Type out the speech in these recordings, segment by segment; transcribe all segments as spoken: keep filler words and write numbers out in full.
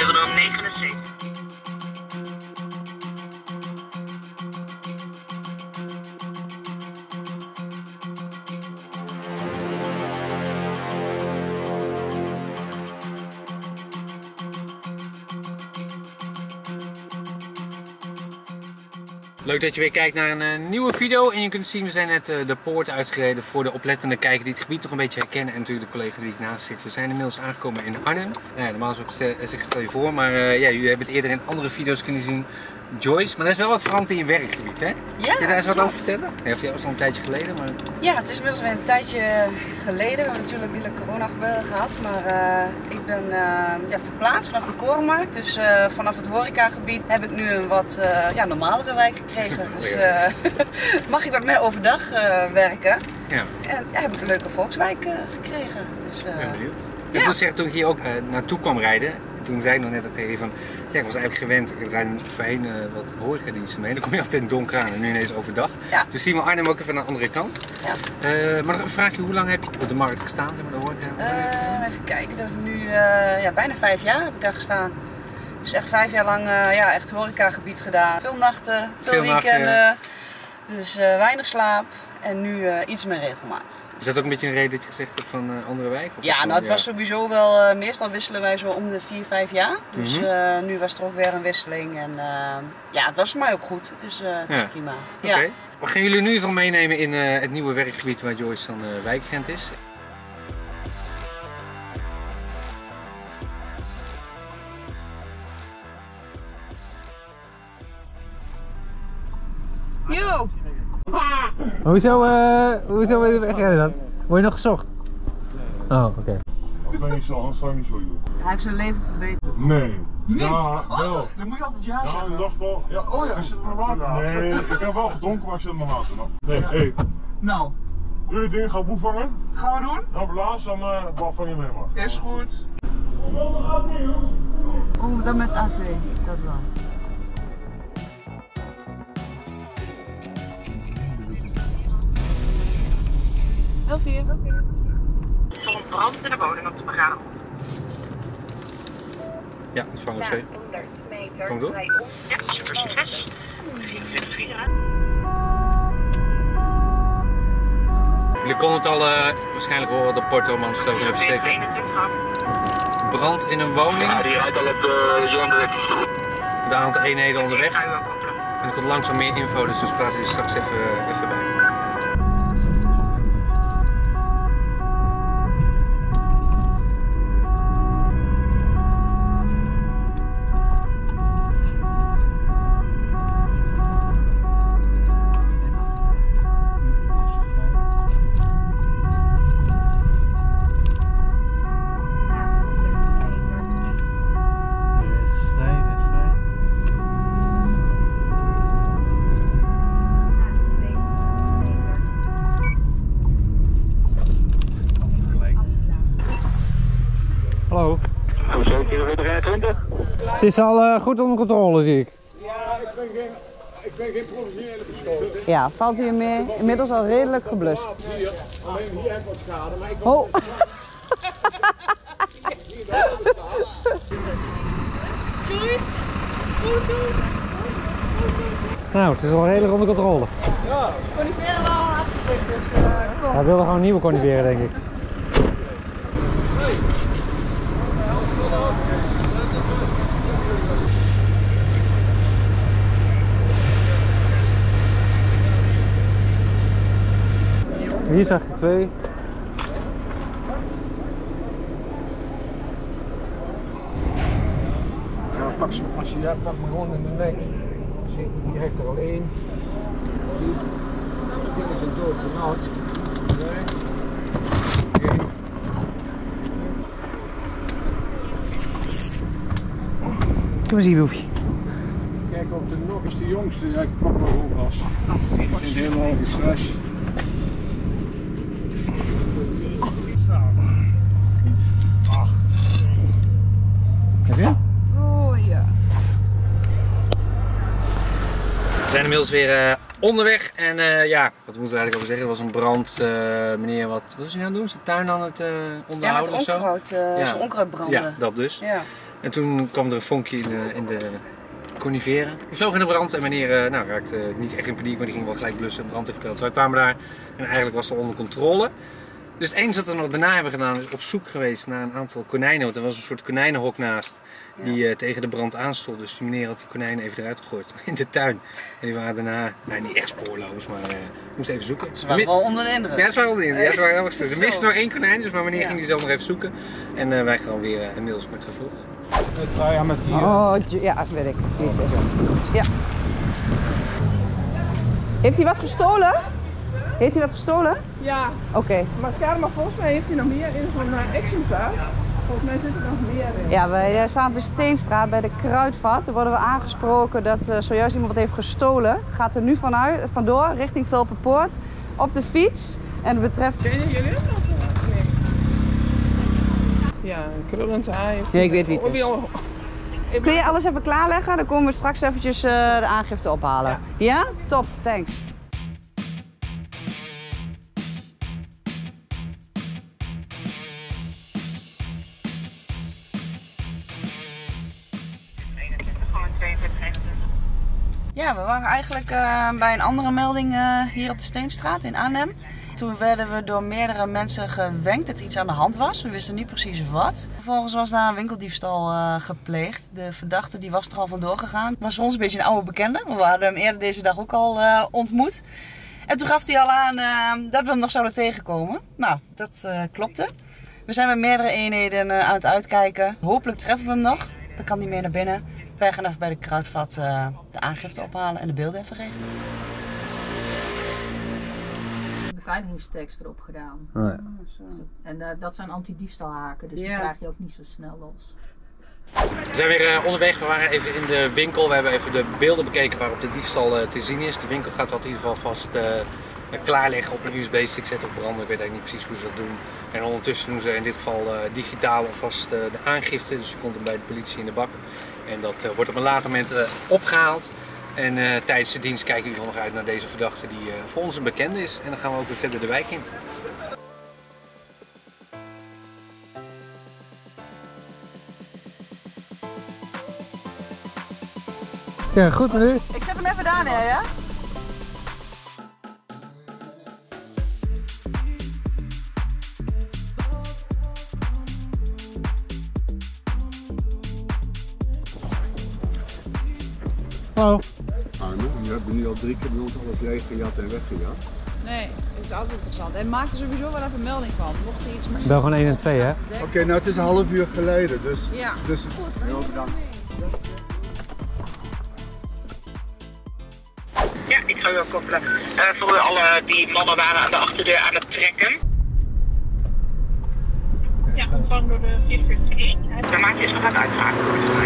Deeldroom negenenzeventig. Leuk dat je weer kijkt naar een uh, nieuwe video en je kunt zien we zijn net uh, de poort uitgereden voor de oplettende kijker die het gebied nog een beetje herkennen en natuurlijk de collega die ik naast zit. We zijn inmiddels aangekomen in Arnhem. Nou ja, normaal zeg ik stel je voor, maar uh, ja, jullie hebben het eerder in andere video's kunnen zien. Joyce, maar er is wel wat veranderd in je werkgebied, hè? Ja. Kun je daar eens wat over vertellen? Ja, voor jou was het al een tijdje geleden, maar... Ja, het is inmiddels weer een tijdje geleden. We hebben natuurlijk hele corona gebeuren gehad, maar uh, ik ben uh, ja, verplaatst vanaf de Korenmarkt. Dus uh, vanaf het horecagebied heb ik nu een wat uh, ja, normalere wijk gekregen. Dus uh, mag ik wat meer overdag uh, werken. Ja. En ja, heb ik een leuke volkswijk uh, gekregen. Dus, uh, ik ben benieuwd. Ja. Ik moet zeggen, toen ik hier ook uh, naartoe kwam rijden, toen zei ik nog net ook tegen je van, ja, ik was eigenlijk gewend, ik rijd voorheen uh, wat horecadiensten mee, dan kom je altijd in het donker aan en nu ineens overdag. Ja. Dus zien we Arnhem ook even aan de andere kant. Ja. Uh, maar nog een vraagje, hoe lang heb je op de markt gestaan, zeg maar, de horeca? Uh, even kijken, dat nu uh, ja, bijna vijf jaar heb ik daar gestaan. Dus echt vijf jaar lang uh, ja, echt horecagebied gedaan. Veel nachten, veel, veel weekenden, nachten, ja. Dus uh, weinig slaap. En nu uh, iets meer regelmaat. Is dat ook een beetje een reden dat je gezegd hebt van uh, andere wijk? Of ja, nou het ja. was sowieso wel, uh, meestal wisselen wij zo om de vier, vijf jaar. Dus mm-hmm. uh, nu was er ook weer een wisseling en uh, ja, het was voor mij ook goed. Het is, uh, het ja. is prima. Oké. Okay. Ja. We gaan jullie nu even meenemen in uh, het nieuwe werkgebied waar Joyce dan uh, wijkagent is. Yo! Hoezo, uh, hoezo ben je wegrijden dan? Word je nog gezocht? Nee. Oh, oké. Okay. Ik ben niet zo, anders zou je niet zo doen. Hij heeft zijn leven verbeterd. Nee. Niet? Ja, wel. Oh, dan moet je altijd ja zeggen. Ja, in dacht wel. Ja, oh ja, is het maar water? Nee, ik heb wel gedronken, maar ik zit maar water nog. Nee, hé. Hey. Nou. Jullie dingen gaan boef vangen? Gaan we doen? Nou, laatst dan uh, wat vang je mee maar. Is goed. Oh, dan met A T, dat wel. Heel vier. Er stond een brand in de woning op de begraven. Ja, ontvangen C. honderd meter. Kom door. Ja, super succes. vierentwintig vier. Jullie konden het al uh, waarschijnlijk horen op Porto, maar stel even zeker. Brand in een woning. Ja, die rijdt al op de Joondrecht. Met een aantal eenheden onderweg. En er komt langzaam meer info, dus we praten er straks even, even bij. Hallo. Het is al uh, goed onder controle, zie ik. Ja, ik ben geen, ik ben geen professionele piloot. Ja, valt hier meer, inmiddels al redelijk geblust. Hier, alleen hier heb ik wat schade, maar ik oh. Joyce, foto. Nou, het is al redelijk onder controle. Ja, coniferen wel afgetikt, dus uh, kom. Hij wilde gewoon nieuwe coniferen, denk ik. Hier zag je twee. Ja, pak ze, als je dat pak me gewoon in de nek. Zie, hier heeft er al één. Zie, dit is een dood benauwd. Nee. Eén. Kom eens hier, Boefje. Kijk of de nog is de jongste. Ja, ik pak maar gewoon vast. Het is helemaal geen stress. Heb je? Oh ja. We zijn inmiddels weer uh, onderweg en uh, ja, wat moeten we eigenlijk over zeggen? Er was een brand, uh, meneer, wat, wat was hij aan het doen? Zijn tuin aan het uh, onderhouden ja, met of zo? onkruid, uh, ja, zijn onkruid branden. Ja, dat dus. Ja. En toen kwam er een vonkje in de, in de coniferen. Die vloog in de brand en meneer uh, nou, raakte niet echt in paniek, maar die ging wel gelijk blussen en brand ingepeld. Wij kwamen daar en eigenlijk was het onder controle. Dus het enige wat we nog daarna hebben gedaan is op zoek geweest naar een aantal konijnen. Want er was een soort konijnenhok naast die uh, tegen de brand aanstond. Dus die meneer had die konijnen even eruit gegooid in de tuin. En die waren daarna, nou niet echt spoorloos, maar uh, ik moest even zoeken. Ze waren wel onder de indruk. Ja, ze waren onder de indruk. Ja, ze waren heel erg. Er miste nog één konijn, dus maar meneer ja. ging die zelf nog even zoeken. En uh, wij gaan weer uh, inmiddels met vervolg. Ja, met die, oh, ja, dat weet ik. Ja. Heeft hij wat gestolen? Heeft hij wat gestolen? Ja. Oké. Okay. Mascara, maar volgens mij heeft hij nog meer in zo'n uh, actiontas. Volgens mij zit er nog meer in. Ja, wij staan op de Steenstraat bij de Kruidvat. Daar worden we aangesproken dat uh, zojuist iemand wat heeft gestolen. Gaat er nu vanuit, vandoor richting Velperpoort op de fiets. En het betreft... Kennen jullie het nog? Nee. Ja, een krullend haar. Nee, ik weet niet. Dus. Kun je alles even klaarleggen? Dan komen we straks eventjes uh, de aangifte ophalen. Ja? Ja? Top, thanks. Ja, we waren eigenlijk uh, bij een andere melding uh, hier op de Steenstraat in Arnhem. Toen werden we door meerdere mensen gewenkt dat er iets aan de hand was. We wisten niet precies wat. Vervolgens was daar een winkeldiefstal uh, gepleegd. De verdachte die was er al vandoor gegaan. Het was voor ons een beetje een oude bekende. We hadden hem eerder deze dag ook al uh, ontmoet. En toen gaf hij al aan uh, dat we hem nog zouden tegenkomen. Nou, dat uh, klopte. We zijn met meerdere eenheden uh, aan het uitkijken. Hopelijk treffen we hem nog. Dan kan hij mee naar binnen. Wij gaan even bij de Kruidvat uh, de aangifte ophalen en de beelden even geven. Beveiligingstekst erop gedaan. Oh ja. En uh, dat zijn anti-diefstalhaken, dus ja. die krijg je ook niet zo snel los. We zijn weer uh, onderweg, we waren even in de winkel. We hebben even de beelden bekeken waarop de diefstal uh, te zien is. De winkel gaat dat in ieder geval vast uh, klaarleggen op een U S B-stick zetten of branden. Ik weet eigenlijk niet precies hoe ze dat doen. En ondertussen doen ze in dit geval uh, digitaal alvast uh, de aangifte. Dus je komt hem bij de politie in de bak. En dat uh, wordt op een later moment uh, opgehaald. En uh, tijdens de dienst kijken we nog uit naar deze verdachte die uh, voor ons een bekende is. En dan gaan we ook weer verder de wijk in. Ja, goed meneer. Ik zet hem even daar neer, ja? Hallo. Arno, je hebt nu al drie keer bij ons alles leeggejat en weggejat. Nee, het is altijd interessant. Hij maakte sowieso wel even melding van. Mocht er iets Bel gewoon één en twee, hè? Oké, okay, nou het is een half uur geleden, dus... Ja, dus goed. Heel bedankt. Ja, ik ga u ook koppelen. Uh, voor u alle die mannen waren aan de achterdeur aan het trekken. Ja, ontvangen door de vierentwintig één. De maatje is nog aan het uitgaan.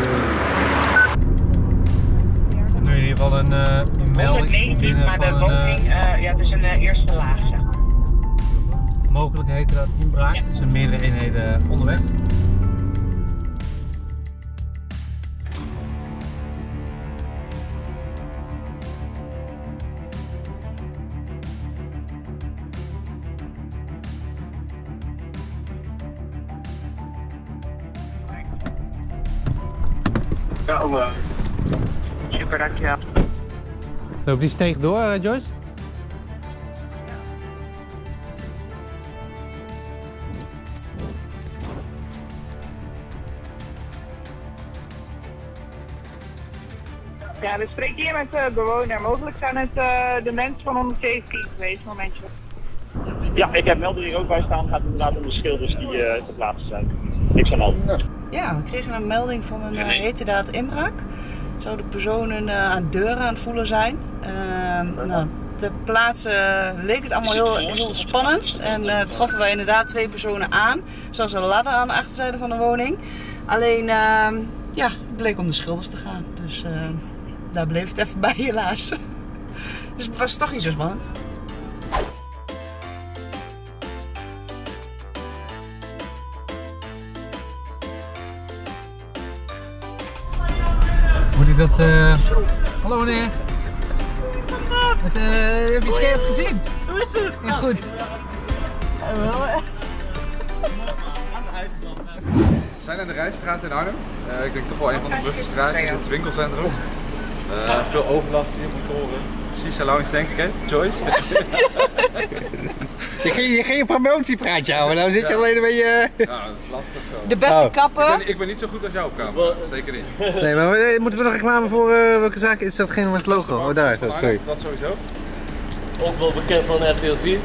Nu in ieder geval een, uh, een melding binnen maar van de woning, uh, uh, ja, dus een uh, eerste laag, zeg maar. Mogelijk heette dat inbraak. Ja. Er zijn meerdere eenheden onderweg. Ja, over. Super, dankjewel. Loop die steeg door, uh, Joyce? Ja, dus spreek hier met de uh, bewoner. Mogelijk zijn het uh, de mensen van honderdzeventien geweest, momentje. Ja, ik heb melder hier ook bij staan. Het gaat inderdaad om de schilders die uh, te plaatsen zijn. Niks aan de hand. Ja, we kregen een melding van een uh, heterdaad inbraak. Zouden personen uh, aan deuren aan het voelen zijn. Uh, nou, ter plaatse uh, leek het allemaal heel, heel spannend. En uh, troffen wij inderdaad twee personen aan. Zoals een ladder aan de achterzijde van de woning. Alleen, uh, ja, het bleek om de schilders te gaan. Dus uh, daar bleef het even bij helaas. Dus het was toch niet zo spannend. Moet ik dat... Uh... Hallo meneer. Wat, uh, heb je scherp gezien? Hoe is het? Ja, goed. We zijn in de Rijstraat in Arnhem. Uh, ik denk toch wel een van de drukke straatjes in het winkelcentrum. Uh, veel overlast hier op kantoren. Shisha Lounge denk ik, hè? Joyce? je, ging, je ging een promotiepraatje houden, nou zit je ja. alleen een beetje... Ja, dat is lastig zo. De beste oh. kapper. Ik ben, ik ben niet zo goed als jou op camera, zeker niet. Nee, maar we, moeten we nog reclame voor uh, welke zaak? Is dat geen met het logo? Oh, daar is dat, sorry. Dat sowieso. Ook wel bekend van R T L vier.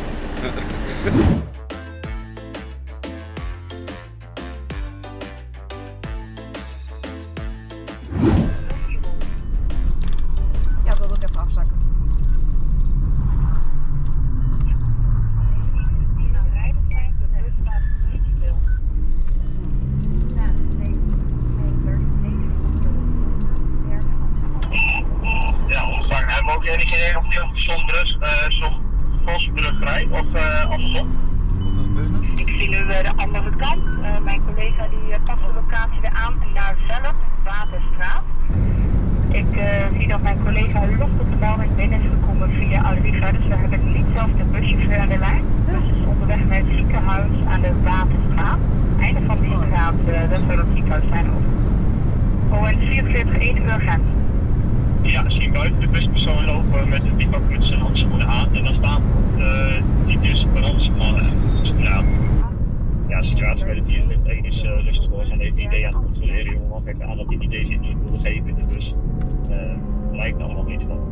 Ja, ik wil ook even afzakken. Ja, ontvangen. Mogen jullie geen of deel soms brus, uh, soms Vosbrug rijden of uh, andersom? Wat was bus nog? Ik zie nu uh, de andere kant. Uh, mijn collega die uh, past de locatie weer aan naar Velp, Waterstraat. Ik uh, zie dat mijn collega lucht op de melding binnen is gekomen via Alriva, dus we hebben niet zelf de buschauffeur aan de lijn. Dus is onderweg naar het ziekenhuis aan de Waterstraat. Einde van die straat, uh, dat zou het ziekenhuis zijn ook. O N vierenveertig één urgent. Ja, zie ik buiten de buspersoon lopen met een diepak met zijn handschoenen aan en dan staan uh, die dus brandsmannen. Ja, ja, de situatie bij de dierenlift één is uh, rustig hoor. Ze zijn even idee aan het controleren, jongen. Want kijk aan dat die idee zit niet wilde geven in de bus. Uh, lijkt er allemaal niet van.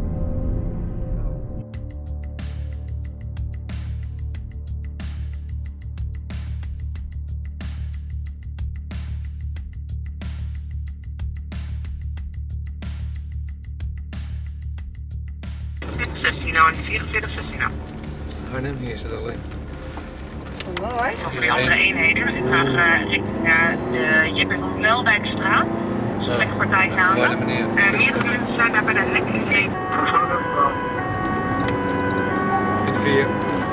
zestien nou en vierenveertig zestien nou. Arnhem, hier is het alleen. Mooi. Voor die andere eenheden. Ik ga uh, richting naar de J P Welwijkstraat. Dat is een lekker partij aan. Ja, meneer. Uh, meerdere mensen zijn daar bij de lekker gezeten. In vier.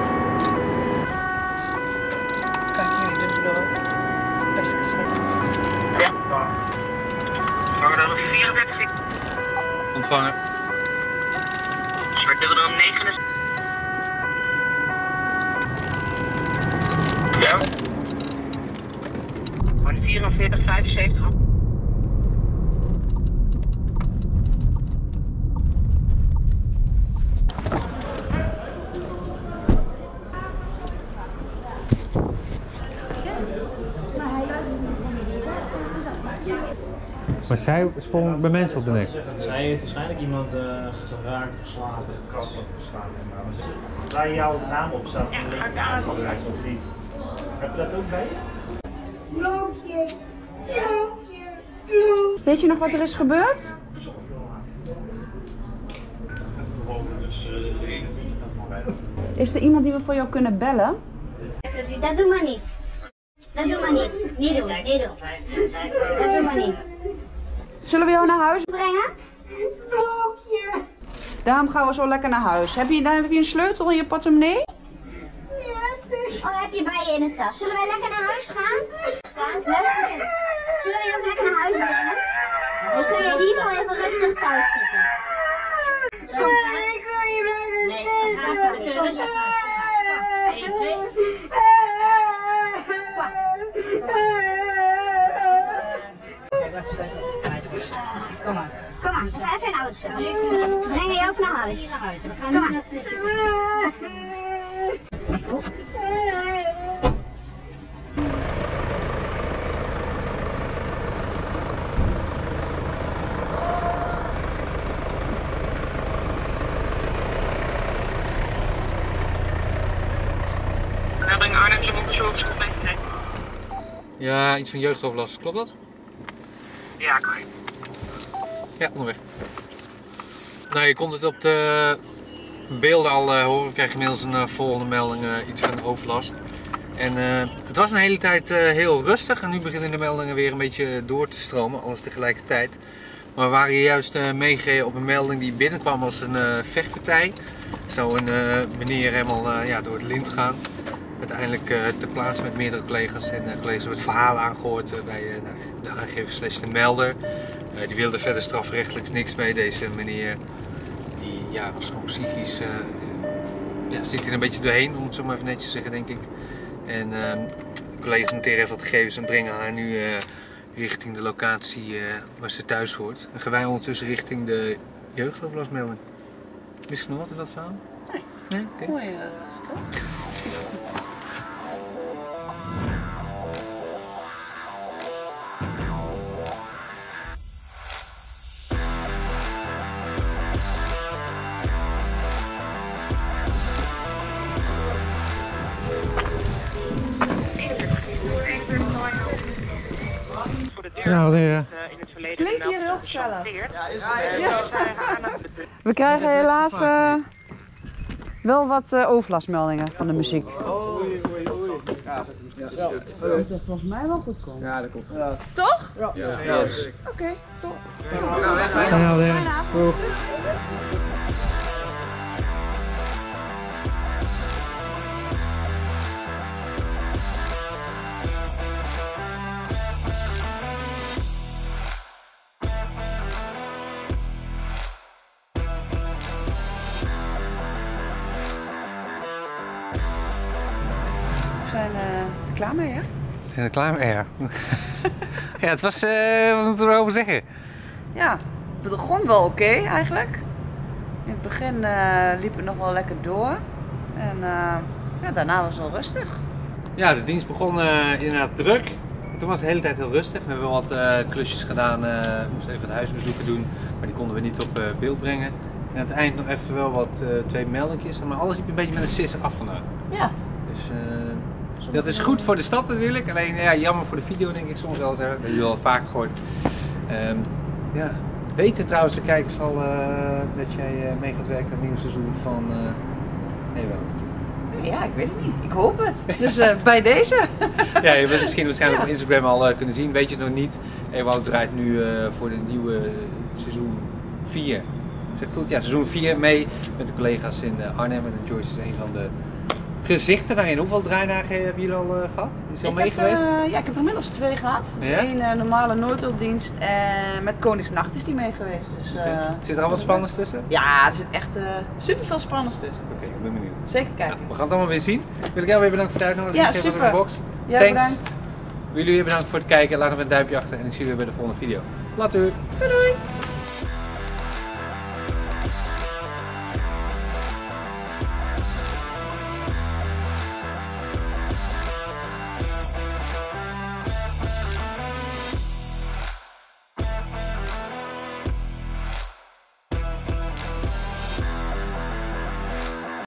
Kan ik jullie dus door? Best gezegd. Ja. Vangen dan vierendertig. Ontvangen. Zwart dubbel dan negenenzeventig. Ja. Van vierenveertig vijfenzeventig. Maar zij sprong bij mensen op de nek. Zij heeft waarschijnlijk iemand uh, geraakt, geslagen, gekrapt of geslagen. Waar jouw naam op staat van de linkerkant of niet? Heb je dat ook bij je? Blokje, blokje, blokje. Weet je nog wat er is gebeurd? Is er iemand die we voor jou kunnen bellen? Dat doe maar niet. Dat doe maar niet. Niet doen, niet doen. Dat doe maar niet. Zullen we jou naar huis brengen? Blokje. Daarom gaan we zo lekker naar huis. Heb je, heb je een sleutel in je portemonnee? Ja, oh, heb je bij je in de tas. Zullen wij lekker naar huis gaan? Luister, zullen we je nog lekker naar huis brengen? Dan kun je in ieder geval even rustig thuis zitten. Ik wil hier blijven zitten. één, twee. Kom maar. Kom maar, ga even naar huis. We brengen jou even naar huis. Kom maar. Melding Arnhem, ze moeten zo op zoek mee. Ja, iets van jeugdoverlast, klopt dat? Ja, correct. Ja, onderweg. Nou, je kon het op de beelden al uh, horen. We krijgen inmiddels een uh, volgende melding, uh, iets van overlast. En uh, het was een hele tijd uh, heel rustig en nu beginnen de meldingen weer een beetje door te stromen, alles tegelijkertijd. Maar we waren hier juist uh, meegegeven op een melding die binnenkwam als een uh, vechtpartij. Zo een uh, meneer helemaal uh, ja, door het lint gaan. Uiteindelijk uh, ter plaatse met meerdere collega's en uh, collega's hebben het verhaal aangehoord uh, bij uh, nou, de aangever slash de melder. Uh, die wilde verder strafrechtelijk niks mee. Deze meneer die ja, was gewoon psychisch, uh, ja, zit hier een beetje doorheen, om het zo maar even netjes te zeggen, denk ik. En uh, De collega's noteren even wat gegevens en brengen haar nu uh, richting de locatie uh, waar ze thuis hoort. En gaan wij ondertussen richting de jeugdoverlastmelding. Wist je nog wat in dat verhaal? Nee. Nee? Okay. Mooi uh, verteld. Nou, ja. Klinkt hier heel gezellig. Ja. We krijgen helaas uh, wel wat uh, overlastmeldingen van de muziek. Oei, oei, oei. Ja, dat is volgens mij wel goed komen. Ja, dat komt goed. Toch? Ja. Ja. Ja. Oké, okay, top. Nou, ja. We zijn uh, er klaar mee, hè? We zijn er klaar mee, ja. Ja, het was, uh, wat moeten we erover zeggen? Ja, het begon wel oké okay, eigenlijk. In het begin uh, liep het nog wel lekker door. En uh, ja, daarna was het wel rustig. Ja, de dienst begon uh, inderdaad druk. Toen was het de hele tijd heel rustig. We hebben wat uh, klusjes gedaan. Uh, we moesten even het huisbezoeken doen, maar die konden we niet op uh, beeld brengen. En aan het eind nog even wel wat uh, twee meldingjes. Maar alles liep een beetje met een sis af vandaag. Ja. Dus uh, dat is goed voor de stad natuurlijk. Alleen ja, jammer voor de video denk ik soms wel. Dat hebben jullie al vaak gehoord. Um, ja. Weten trouwens de kijkers al uh, dat jij uh, mee gaat werken aan het nieuwe seizoen van uh, Ewout? Ja, ik weet het niet. Ik hoop het. Dus uh, bij deze. Ja, je hebt het misschien waarschijnlijk ja. op Instagram al uh, kunnen zien. Weet je het nog niet? Ewout draait nu uh, voor de nieuwe seizoen vier. Zeg goed? Ja, seizoen vier mee met de collega's in uh, Arnhem. En Joyce is een van de gezichten daarin. Hoeveel draaidagen hebben jullie al uh, gehad? Is hij al mee geweest? Uh, ja, ik heb er inmiddels twee gehad. Ja? Eén uh, normale noodhulpdienst en met Koningsnacht is die mee geweest. Dus, uh, okay. Zit er al wat spannends tussen? Ja, er zit echt uh, super veel spannends tussen. Oké, okay, ik ben benieuwd. Zeker kijken. Nou, we gaan het allemaal weer zien. Wil ik jou weer bedanken voor het uitnodigen. Ja, super. De box. Ja, Thanks. Bedankt. Jullie weer bedankt voor het kijken. Laat even een duimpje achter en ik zie jullie bij de volgende video. Later. Doei doei.